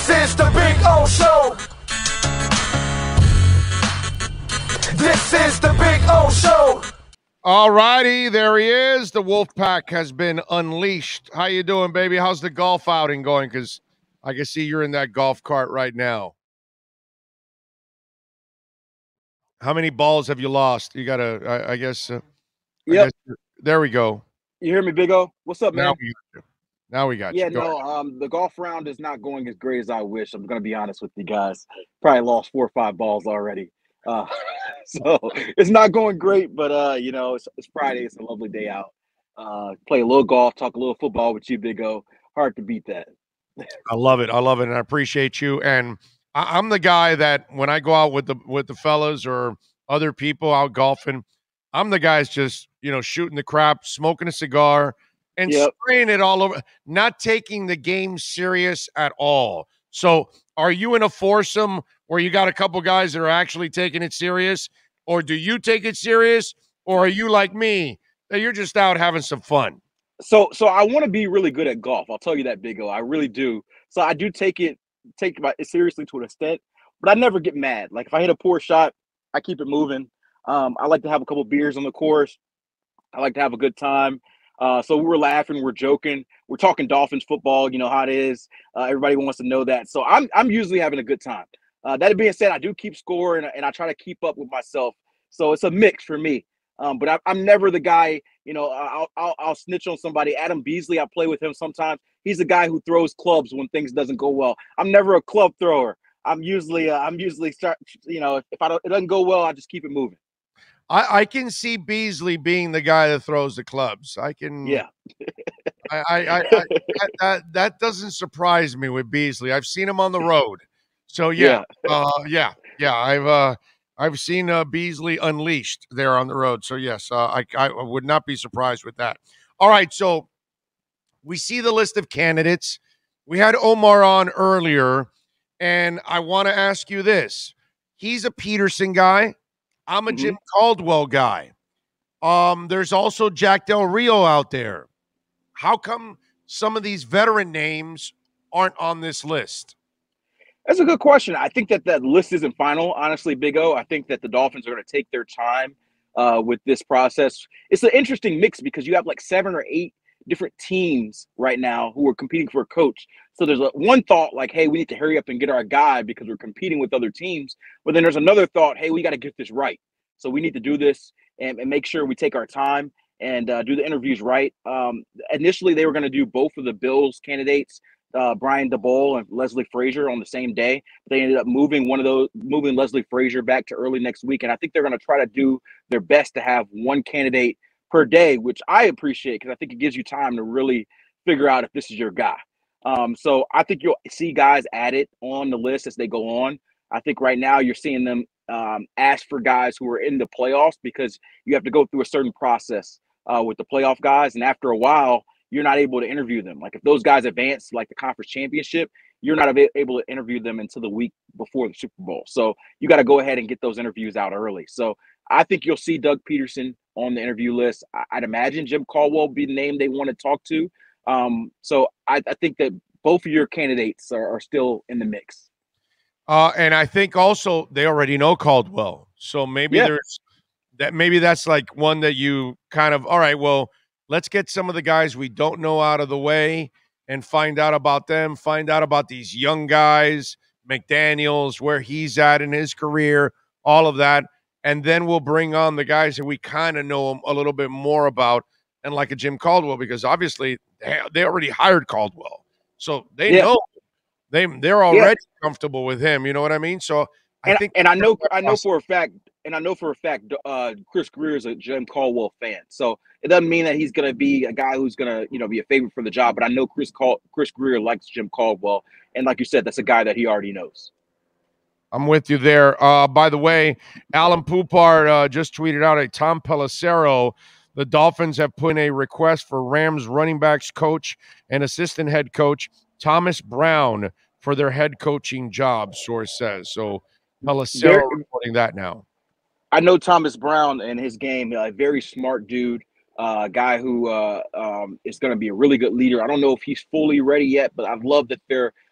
This is the Big O Show. This is the Big O Show. All righty, there he is. The Wolfpack has been unleashed. How you doing, baby? How's the golf outing going? Because I can see you're in that golf cart right now. How many balls have you lost? You got to, I guess. Yep. There we go. You hear me, Big O? What's up, man? Now we got Yeah, you. no, the golf round is not going as great as I wish. I'm going to be honest with you guys. Probably lost 4 or 5 balls already. So it's not going great, but, you know, it's Friday. It's a lovely day out. Play a little golf, talk a little football with you, Big O. Hard to beat that. I love it. I love it, and I appreciate you. And I'm the guy that when I go out with the fellas or other people out golfing, I'm the guy's just, shooting the crap, smoking a cigar, and spraying it all over, not taking the game serious at all. So are you in a foursome where you got a couple guys that are actually taking it serious, or do you take it serious, or are you like me, that you're just out having some fun? So I want to be really good at golf. I'll tell you that, Big O. I really do. So I do take it seriously to an extent, but I never get mad. Like if I hit a poor shot, I keep it moving. I like to have a couple beers on the course. I like to have a good time. So we're laughing, we're joking, we're talking Dolphins football. You know how it is. Everybody wants to know that. So I'm usually having a good time. That being said, I do keep score and I try to keep up with myself. So it's a mix for me. But I'm never the guy. I'll snitch on somebody. Adam Beasley, I play with him sometimes. He's the guy who throws clubs when things doesn't go well. I'm never a club thrower. I'm usually start. If it doesn't go well, I just keep it moving. I can see Beasley being the guy that throws the clubs. I can. Yeah. That doesn't surprise me with Beasley. I've seen him on the road. So yeah. I've seen Beasley unleashed there on the road. So yes, I would not be surprised with that. All right, so we see the list of candidates. We had Omar on earlier, and I want to ask you this. He's a Peterson guy. I'm a Jim Caldwell guy. There's also Jack Del Rio out there. How come some of these veteran names aren't on this list? That's a good question. I think that list isn't final, honestly, Big O. I think that the Dolphins are going to take their time with this process. It's an interesting mix because you have like 7 or 8 different teams right now who are competing for a coach. So there's one thought like, hey, we need to hurry up and get our guy because we're competing with other teams. But then there's another thought, hey, we got to get this right. So we need to do this and make sure we take our time and do the interviews right. Initially, they were going to do both of the Bills candidates, Brian Daboll and Leslie Frazier, on the same day. But they ended up moving Leslie Frazier back to early next week. And I think they're going to try to do their best to have one candidate per day, which I appreciate because I think it gives you time to really figure out if this is your guy. So I think you'll see guys added on the list as they go on. I think right now you're seeing them ask for guys who are in the playoffs because you have to go through a certain process with the playoff guys. And after a while, you're not able to interview them. Like if those guys advance like the conference championship, you're not able to interview them until the week before the Super Bowl. So you got to go ahead and get those interviews out early. So I think you'll see Doug Peterson on the interview list. I'd imagine Jim Caldwell will be the name they want to talk to. So I think that both of your candidates are still in the mix. And I think also they already know Caldwell. So maybe maybe that's like one that you kind of, all right, well, let's get some of the guys we don't know out of the way and find out about them, find out about these young guys, McDaniels, where he's at in his career, all of that. And then we'll bring on the guys that we kind of know a little bit more about, and like a Jim Caldwell, because obviously they already hired Caldwell. So they know they're already comfortable with him. You know what I mean? So I know for a fact, Chris Grier is a Jim Caldwell fan. So it doesn't mean that he's going to be a guy who's going to, be a favorite for the job. But I know Chris Grier likes Jim Caldwell. And like you said, that's a guy that he already knows. I'm with you there. By the way, Alan Poupart just tweeted out a Tom Pelissero. The Dolphins have put in a request for Rams running backs coach and assistant head coach Thomas Brown for their head coaching job, source says. So Pelissero reporting that now. I know Thomas Brown and his game, a very smart dude, guy who is going to be a really good leader. I don't know if he's fully ready yet, but I love that they're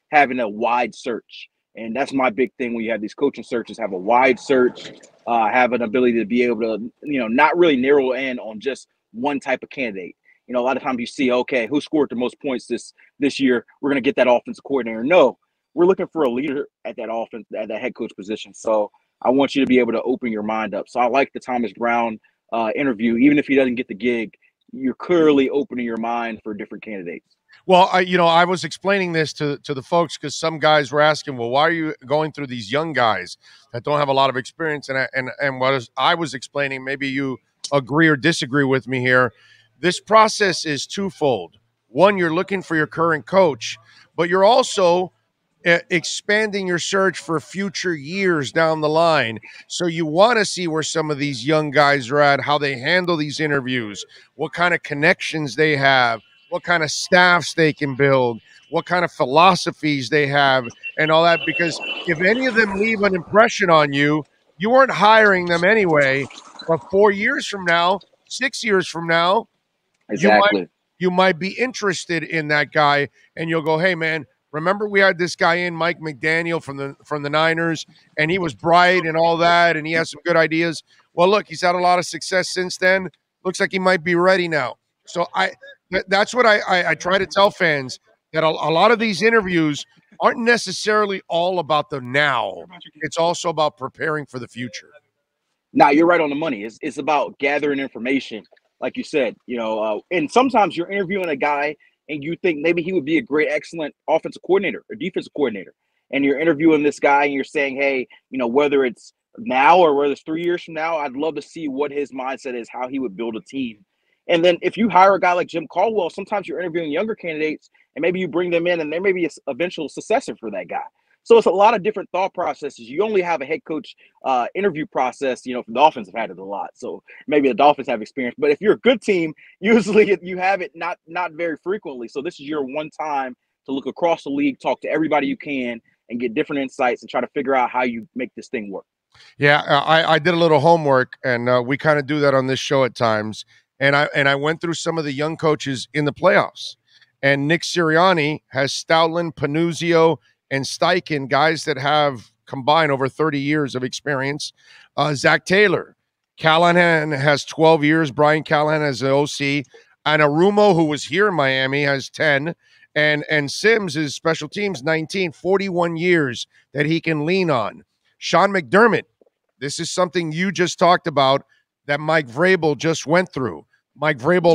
having a wide search. And that's my big thing when you have these coaching searches, have a wide search, have an ability to be able to, not really narrow in on just one type of candidate. A lot of times you see, okay, who scored the most points this year? We're going to get that offensive coordinator. No, we're looking for a leader at that offense, at that head coach position. So I want you to be able to open your mind up. So I like the Thomas Brown interview. Even if he doesn't get the gig, you're clearly opening your mind for different candidates. Well, I was explaining this to the folks because some guys were asking, well, why are you going through these young guys that don't have a lot of experience? And what I was explaining, maybe you agree or disagree with me here. This process is twofold. One, you're looking for your current coach, but you're also expanding your search for future years down the line. So you want to see where some of these young guys are at, how they handle these interviews, what kind of connections they have, what kind of staffs they can build, what kind of philosophies they have, and all that. Because if any of them leave an impression on you, you weren't hiring them anyway. But 4 years from now, 6 years from now, exactly, you might be interested in that guy, and you'll go, hey, man, remember we had this guy in, Mike McDaniel from the Niners, and he was bright and all that, and he has some good ideas. Well, look, he's had a lot of success since then. Looks like he might be ready now. So that's what I try to tell fans, that a lot of these interviews aren't necessarily all about the now. It's also about preparing for the future. Now, you're right on the money. It's about gathering information, like you said, and sometimes you're interviewing a guy and you think maybe he would be a great, excellent offensive coordinator or defensive coordinator. And you're interviewing this guy and you're saying, hey, whether it's now or whether it's 3 years from now, I'd love to see what his mindset is, how he would build a team. And then if you hire a guy like Jim Caldwell, sometimes you're interviewing younger candidates and maybe you bring them in and there may be an eventual successor for that guy. So it's a lot of different thought processes. You only have a head coach interview process. The Dolphins have had it a lot, so maybe the Dolphins have experience. But if you're a good team, usually you have it not very frequently. So this is your one time to look across the league, talk to everybody you can, and get different insights and try to figure out how you make this thing work. Yeah, I did a little homework, and we kind of do that on this show at times. And I went through some of the young coaches in the playoffs. And Nick Sirianni has Stoutland, Panuzio, and Steichen, guys that have combined over 30 years of experience. Zach Taylor. Callahan has 12 years. Brian Callahan has the OC. And Arumo, who was here in Miami, has 10. And Sims is special teams, 19, 41 years that he can lean on. Sean McDermott, this is something you just talked about that Mike Vrabel just went through. Mike Vrabel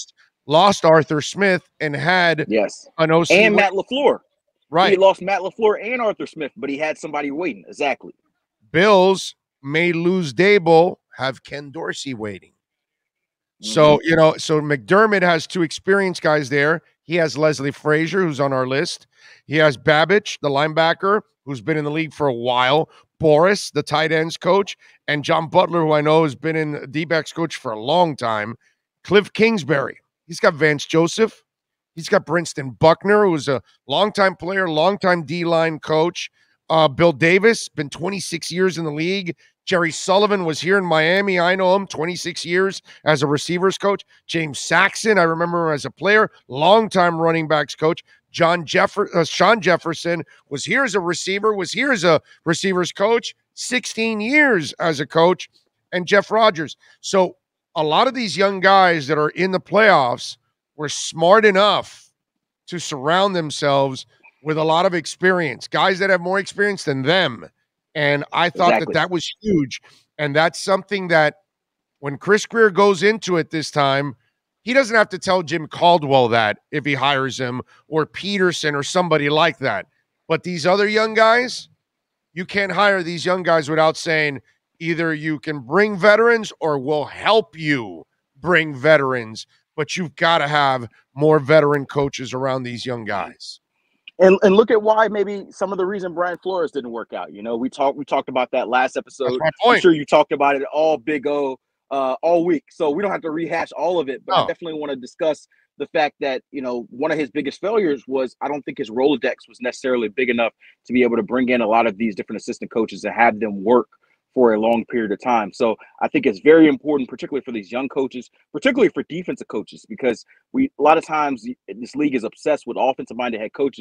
lost Arthur Smith and had an OC. And Matt LaFleur. Right. He lost Matt LaFleur and Arthur Smith, but he had somebody waiting. Exactly. Bills may lose Dable, have Ken Dorsey waiting. So, so McDermott has two experienced guys there. He has Leslie Frazier, who's on our list. He has Babbage, the linebacker, who's been in the league for a while. Boris, the tight ends coach. And John Butler, who I know has been in D-backs coach for a long time. Cliff Kingsbury. He's got Vance Joseph. He's got Brinston Buckner, who's a longtime player, longtime D-line coach. Bill Davis, been 26 years in the league. Jerry Sullivan was here in Miami. I know him, 26 years as a receivers coach. James Saxon, I remember him as a player, longtime running backs coach. Sean Jefferson was here as a receiver, was here as a receivers coach, 16 years as a coach, and Jeff Rogers. So a lot of these young guys that are in the playoffs were smart enough to surround themselves with a lot of experience, guys that have more experience than them. And I thought that was huge. And that's something that when Chris Grier goes into it this time, he doesn't have to tell Jim Caldwell that if he hires him, or Peterson or somebody like that. But these other young guys, you can't hire these young guys without saying either you can bring veterans or we'll help you bring veterans. But you've got to have more veteran coaches around these young guys. And look at why maybe some of the reason Brian Flores didn't work out. We talked about that last episode. That's my point. I'm sure you talked about it all Big O all week. So we don't have to rehash all of it, but I definitely want to discuss the fact that, one of his biggest failures was I don't think his Rolodex was necessarily big enough to be able to bring in a lot of these different assistant coaches and have them work for a long period of time. So I think it's very important, particularly for these young coaches, particularly for defensive coaches, because a lot of times this league is obsessed with offensive-minded head coaches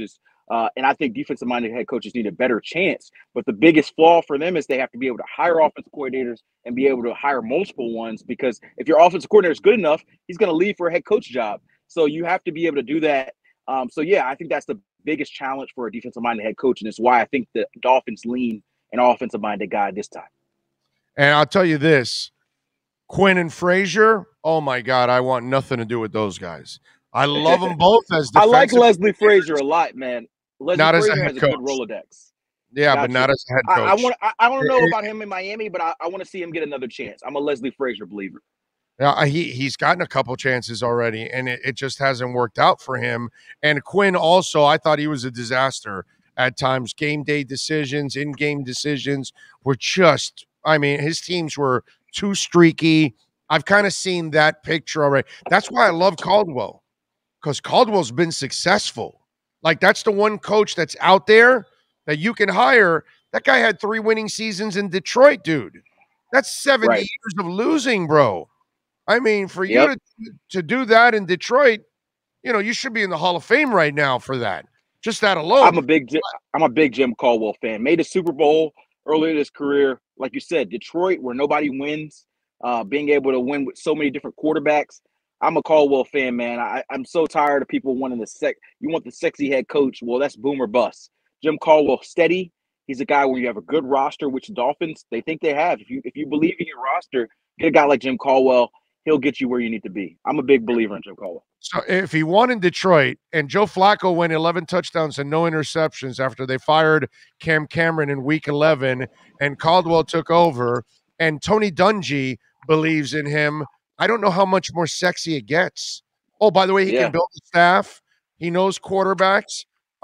And I think defensive-minded head coaches need a better chance. But the biggest flaw for them is they have to be able to hire offensive coordinators and be able to hire multiple ones, because if your offensive coordinator is good enough, he's going to leave for a head coach job. So you have to be able to do that. I think that's the biggest challenge for a defensive-minded head coach, and it's why I think the Dolphins lean an offensive-minded guy this time. And I'll tell you this, Quinn and Frazier, oh my God, I want nothing to do with those guys. I love them both as defensive. I like Leslie Frazier a lot, man. Not as a head coach. Good Rolodex. Yeah, but not as a head coach. I don't know about him in Miami, but I want to see him get another chance. I'm a Leslie Frazier believer. Yeah, he's gotten a couple chances already, and it just hasn't worked out for him. And Quinn also, I thought he was a disaster at times. Game day decisions, in-game decisions were just, his teams were too streaky. I've kind of seen that picture already. That's why I love Caldwell, because Caldwell's been successful. Like, that's the one coach that's out there that you can hire. That guy had 3 winning seasons in Detroit, dude. That's 70 years of losing, bro. For you to do that in Detroit, you should be in the Hall of Fame right now for that. Just that alone. I'm a big Jim Caldwell fan. Made a Super Bowl early in his career. Like you said, Detroit, where nobody wins, being able to win with so many different quarterbacks. I'm a Caldwell fan, man. I'm so tired of people wanting you want the sexy head coach. Well, that's boom or bust. Jim Caldwell, steady. He's a guy where you have a good roster, which Dolphins, they think they have. If you believe in your roster, get a guy like Jim Caldwell. He'll get you where you need to be. I'm a big believer in Jim Caldwell. So if he won in Detroit and Joe Flacco went 11 touchdowns and no interceptions after they fired Cam Cameron in week 11 and Caldwell took over and Tony Dungy believes in him, I don't know how much more sexy it gets. Oh, by the way, he can build a staff. He knows quarterbacks.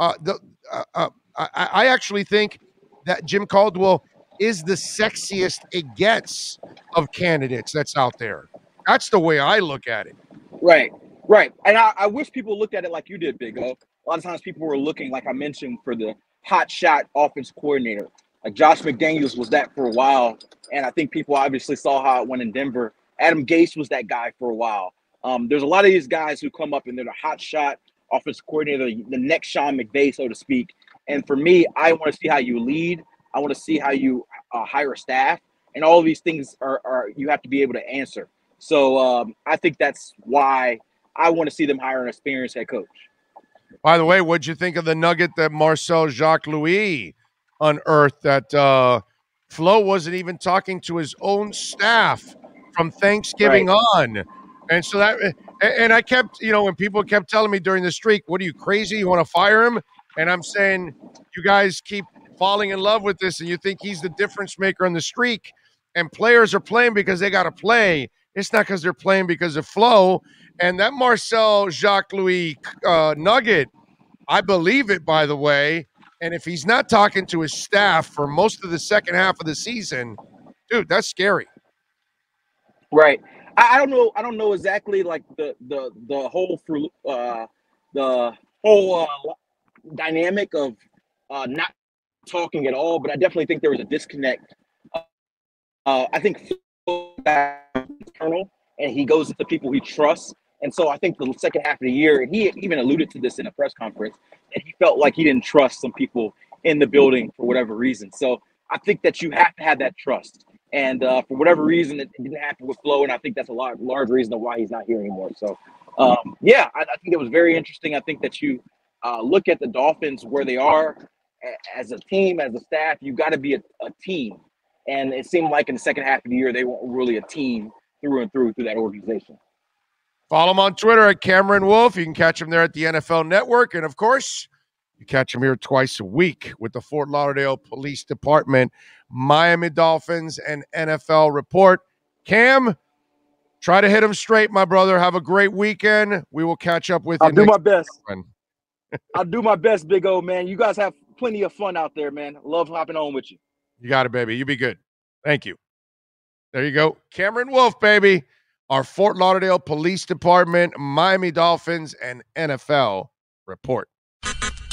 I actually think that Jim Caldwell is the sexiest it gets of candidates that's out there. That's the way I look at it. Right. And I wish people looked at it like you did, Big O. A lot of times people were looking, like I mentioned, for the hot shot offense coordinator. Like Josh McDaniels was that for a while. And I think people obviously saw how it went in Denver. Adam Gase was that guy for a while. There's a lot of these guys who come up and they're the hot shot offense coordinator, the next Sean McVay, so to speak. And for me, I want to see how you lead. I want to see how you hire a staff. And all of these things are you have to be able to answer. So I think that's why I want to see them hire an experienced head coach. By the way, what'd you think of the nugget that Marcel Jacques-Louis unearthed that Flo wasn't even talking to his own staff from Thanksgiving on? And so and I kept, when people kept telling me during the streak, what are you, crazy? You want to fire him? And I'm saying, you guys keep falling in love with this and you think he's the difference maker on the streak. And players are playing because they got to play. It's not because they're playing because of Flo. And that Marcel Jacques-Louis nugget, I believe it, by the way. And if he's not talking to his staff for most of the second half of the season, dude, that's scary. Right. I don't know. I don't know exactly like the whole dynamic of not talking at all, but I definitely think there was a disconnect. I think internal, and he goes to people he trusts. And so I think the second half of the year, and he even alluded to this in a press conference, that he felt like he didn't trust some people in the building for whatever reason. So I think that you have to have that trust. And for whatever reason, it didn't happen with Flo, and I think that's a large reason why he's not here anymore. So, I think it was very interesting. I think that you look at the Dolphins, where they are as a team, as a staff, you got to be a team. And it seemed like in the second half of the year, they weren't really a team through and through that organization. Follow him on Twitter at Cameron Wolf. You can catch him there at the NFL Network. And, of course, you catch him here twice a week with the Fort Lauderdale Police Department, Miami Dolphins, and NFL Report. Cam, try to hit him straight, my brother. Have a great weekend. We will catch up with you. I'll do my best. I'll do my best, Big O, man. You guys have plenty of fun out there, man. Love hopping on with you. You got it, baby. You be good. Thank you. There you go. Cameron Wolf, baby. Our Fort Lauderdale Police Department, Miami Dolphins, and NFL Report.